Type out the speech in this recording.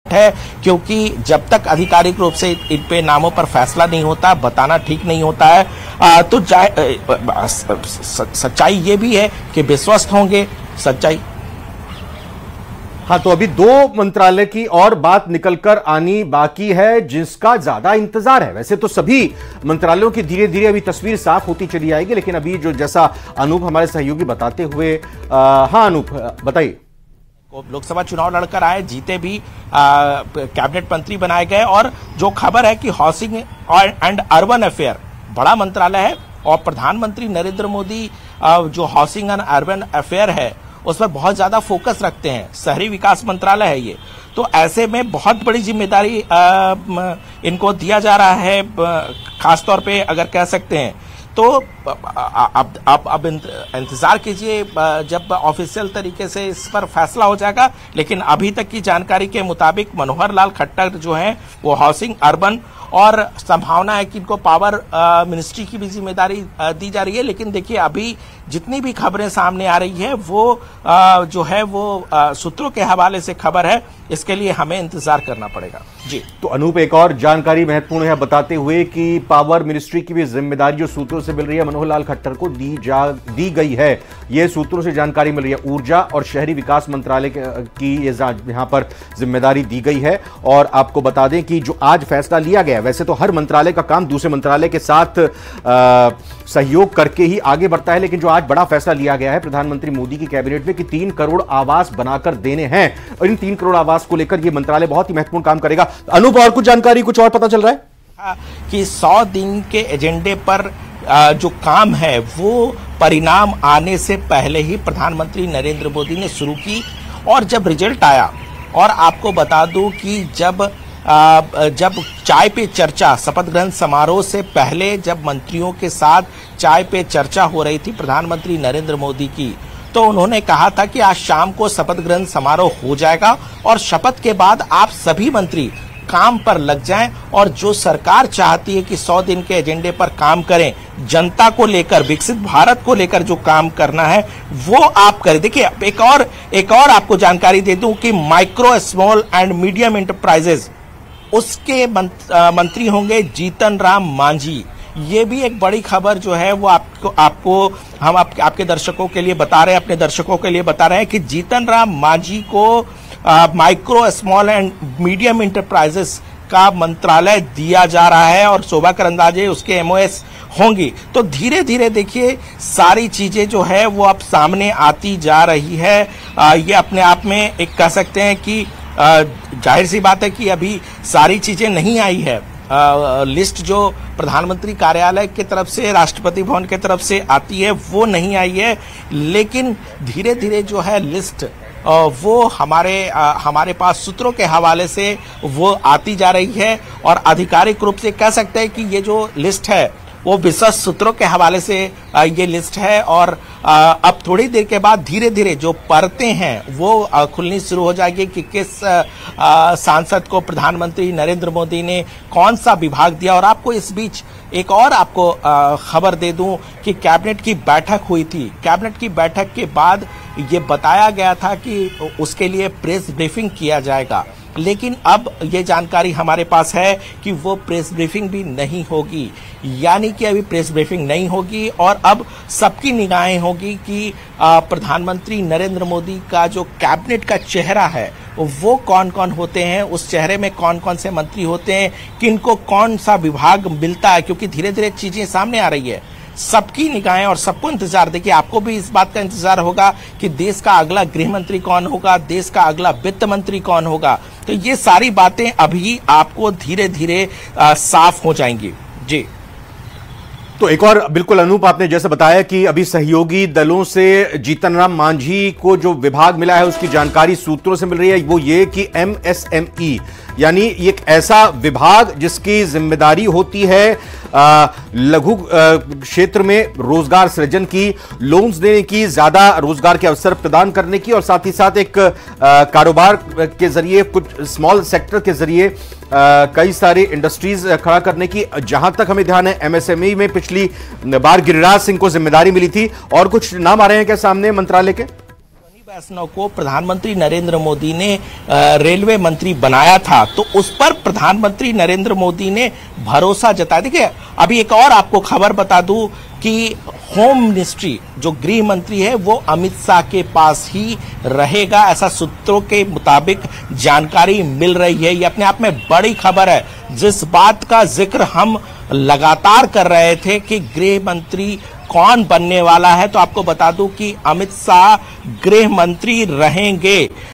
है, क्योंकि जब तक आधिकारिक रूप से इन पे नामों पर फैसला नहीं होता, बताना ठीक नहीं होता है। तो सच्चाई ये भी है कि विश्वस्त होंगे सच्चाई। हाँ, तो अभी 2 मंत्रालय की और बात निकलकर आनी बाकी है जिसका ज्यादा इंतजार है। वैसे तो सभी मंत्रालयों की धीरे धीरे अभी तस्वीर साफ होती चली आएगी, लेकिन अभी जो जैसा अनूप हमारे सहयोगी बताते हुए, हाँ अनूप बताइए। लोकसभा चुनाव लड़कर आए, जीते भी, कैबिनेट मंत्री बनाए गए, और जो खबर है कि हाउसिंग एंड अर्बन अफेयर बड़ा मंत्रालय है और प्रधानमंत्री नरेंद्र मोदी जो हाउसिंग एंड अर्बन अफेयर है उस पर बहुत ज्यादा फोकस रखते हैं। शहरी विकास मंत्रालय है ये, तो ऐसे में बहुत बड़ी जिम्मेदारी इनको दिया जा रहा है, खासतौर पे अगर कह सकते हैं तो अब इंतजार कीजिए जब ऑफिशियल तरीके से इस पर फैसला हो जाएगा। लेकिन अभी तक की जानकारी के मुताबिक मनोहर लाल खट्टर जो हैं वो हाउसिंग अर्बन, और संभावना है कि इनको पावर मिनिस्ट्री की भी जिम्मेदारी दी जा रही है। लेकिन देखिए अभी जितनी भी खबरें सामने आ रही है वो जो है वो सूत्रों के हवाले से खबर है, इसके लिए हमें इंतजार करना पड़ेगा। जी तो अनूप, एक और जानकारी महत्वपूर्ण है बताते हुए कि पावर मिनिस्ट्री की भी जिम्मेदारी जो सूत्रों से मिल रही है मनोहर लाल खट्टर को दी गई है। यह सूत्रों से जानकारी मिल रही है। ऊर्जा और शहरी विकास मंत्रालय की यहां पर जिम्मेदारी दी गई है। और आपको बता दें कि जो आज फैसला लिया गया, वैसे तो हर मंत्रालय का काम दूसरे मंत्रालय के साथ सहयोग करके ही आगे बढ़ता है, लेकिन जो आज बड़ा फैसला लिया गया है प्रधानमंत्री मोदी की कैबिनेट में कि 3 करोड़ आवास बनाकर देने हैं, और इन 3 करोड़ आवास को लेकर यह मंत्रालय बहुत ही महत्वपूर्ण काम करेगा। अनूप, और कुछ जानकारी, कुछ और पता चल रहा है कि 100 दिन के एजेंडे पर जो काम है वो परिणाम आने से पहले ही प्रधानमंत्री नरेंद्र मोदी ने शुरू की, और जब रिजल्ट आया, और आपको बता दूं कि जब चाय पे चर्चा, शपथ ग्रहण समारोह से पहले जब मंत्रियों के साथ चाय पे चर्चा हो रही थी प्रधानमंत्री नरेंद्र मोदी की, तो उन्होंने कहा था कि आज शाम को शपथ ग्रहण समारोह हो जाएगा और शपथ के बाद आप सभी मंत्री काम पर लग जाएं, और जो सरकार चाहती है कि 100 दिन के एजेंडे पर काम करें, जनता को लेकर, विकसित भारत को लेकर जो काम करना है वो आप करें। देखिए एक और आपको जानकारी दे दूं कि micro, small and medium enterprises, उसके मंत्री होंगे जीतन राम मांझी। ये भी एक बड़ी खबर जो है वो हम आपके दर्शकों के लिए बता रहे हैं, अपने दर्शकों के लिए बता रहे हैं कि जीतन राम मांझी को micro, small and medium enterprises का मंत्रालय दिया जा रहा है, और शोभा करंदाजे उसके एमओएस होंगी। तो धीरे धीरे देखिए सारी चीजें जो है वो अब सामने आती जा रही है। ये अपने आप में एक कह सकते हैं कि जाहिर सी बात है कि अभी सारी चीजें नहीं आई है। लिस्ट जो प्रधानमंत्री कार्यालय की तरफ से, राष्ट्रपति भवन की तरफ से आती है वो नहीं आई है, लेकिन धीरे धीरे जो है लिस्ट वो हमारे पास सूत्रों के हवाले से वो आती जा रही है, और आधिकारिक रूप से कह सकते हैं कि ये जो लिस्ट है वो विश्वस्त सूत्रों के हवाले से ये लिस्ट है। और अब थोड़ी देर के बाद धीरे धीरे जो परतें हैं वो खुलनी शुरू हो जाएगी कि किस सांसद को प्रधानमंत्री नरेंद्र मोदी ने कौन सा विभाग दिया। और आपको इस बीच एक और आपको खबर दे दूं कि कैबिनेट की बैठक हुई थी। कैबिनेट की बैठक के बाद ये बताया गया था कि उसके लिए प्रेस ब्रीफिंग किया जाएगा, लेकिन अब ये जानकारी हमारे पास है कि वो प्रेस ब्रीफिंग भी नहीं होगी, यानी कि अभी प्रेस ब्रीफिंग नहीं होगी, और अब सबकी निगाहें होगी कि प्रधानमंत्री नरेंद्र मोदी का जो कैबिनेट का चेहरा है वो कौन कौन होते हैं, उस चेहरे में कौन कौन से मंत्री होते हैं, किनको कौन सा विभाग मिलता है, क्योंकि धीरे धीरे चीजें सामने आ रही है। सबकी निगाहें और सबको इंतजार, देखिए आपको भी इस बात का इंतजार होगा कि देश का अगला गृह मंत्री कौन होगा, देश का अगला वित्त मंत्री कौन होगा। तो ये सारी बातें अभी आपको धीरे धीरे साफ हो जाएंगी। जी तो एक और बिल्कुल अनूप, आपने जैसे बताया कि अभी सहयोगी दलों से जीतन राम मांझी को जो विभाग मिला है उसकी जानकारी सूत्रों से मिल रही है, वो ये कि एमएसएमई यानी एक ऐसा विभाग जिसकी जिम्मेदारी होती है लघु क्षेत्र में रोजगार सृजन की, लोन्स देने की, ज्यादा रोजगार के अवसर प्रदान करने की, और साथ ही साथ एक कारोबार के जरिए, कुछ स्मॉल सेक्टर के जरिए कई सारी इंडस्ट्रीज खड़ा करने की। जहां तक हमें ध्यान है एमएसएमई में पिछली बार गिरिराज सिंह को जिम्मेदारी मिली थी। और कुछ नाम आ रहे हैं क्या सामने मंत्रालय के? वैष्णव को प्रधानमंत्री नरेंद्र मोदी ने रेलवे मंत्री बनाया था, तो उस पर प्रधानमंत्री नरेंद्र मोदी ने भरोसा जताया। देखिए, अभी एक और आपको खबर बता दूं कि होम मिनिस्ट्री, जो गृह मंत्री है, वो अमित शाह के पास ही रहेगा, ऐसा सूत्रों के मुताबिक जानकारी मिल रही है। ये अपने आप में बड़ी खबर है। जिस बात का जिक्र हम लगातार कर रहे थे कि गृह मंत्री कौन बनने वाला है, तो आपको बता दूं कि अमित शाह गृह मंत्री रहेंगे।